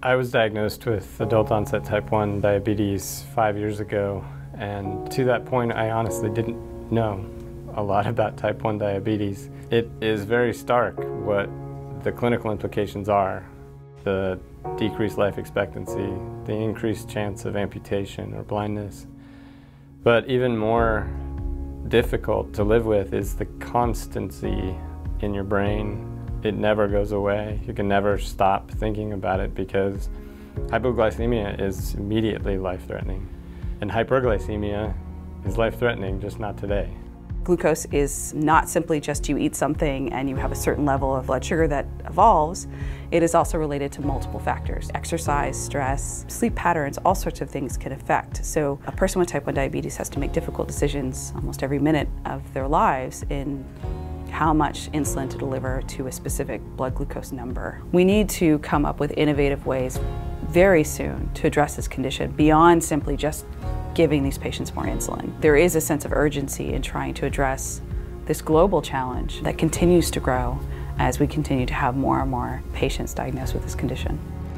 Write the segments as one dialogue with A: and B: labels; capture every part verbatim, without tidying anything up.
A: I was diagnosed with adult onset type one diabetes five years ago, and to that point I honestly didn't know a lot about type one diabetes. It is very stark what the clinical implications are. The decreased life expectancy, the increased chance of amputation or blindness. But even more difficult to live with is the constancy in your brain. It never goes away. You can never stop thinking about it because hypoglycemia is immediately life-threatening. And hyperglycemia is life-threatening, just not today.
B: Glucose is not simply just you eat something and you have a certain level of blood sugar that evolves. It is also related to multiple factors. Exercise, stress, sleep patterns, all sorts of things can affect. So a person with type one diabetes has to make difficult decisions almost every minute of their lives in how much insulin to deliver to a specific blood glucose number. We need to come up with innovative ways very soon to address this condition beyond simply just giving these patients more insulin. There is a sense of urgency in trying to address this global challenge that continues to grow as we continue to have more and more patients diagnosed with this condition.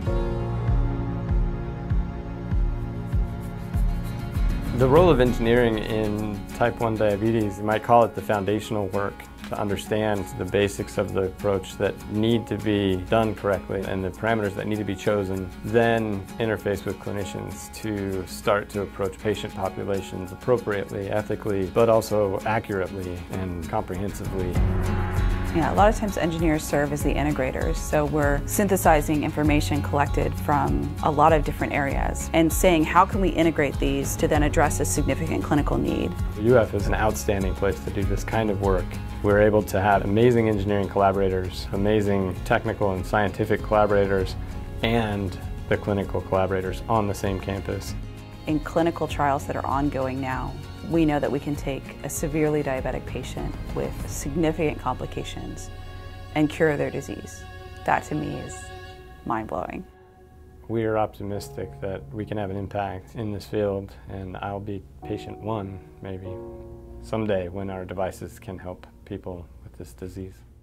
A: The role of engineering in type one diabetes, you might call it the foundational work to understand the basics of the approach that need to be done correctly and the parameters that need to be chosen, then interface with clinicians to start to approach patient populations appropriately, ethically, but also accurately and comprehensively.
B: Yeah, a lot of times engineers serve as the integrators, so we're synthesizing information collected from a lot of different areas and saying how can we integrate these to then address a significant clinical need.
A: U F is an outstanding place to do this kind of work. We're able to have amazing engineering collaborators, amazing technical and scientific collaborators, and the clinical collaborators on the same campus.
B: In clinical trials that are ongoing now, we know that we can take a severely diabetic patient with significant complications and cure their disease. That to me is mind-blowing.
A: We are optimistic that we can have an impact in this field, and I'll be patient one, maybe, someday when our devices can help people with this disease.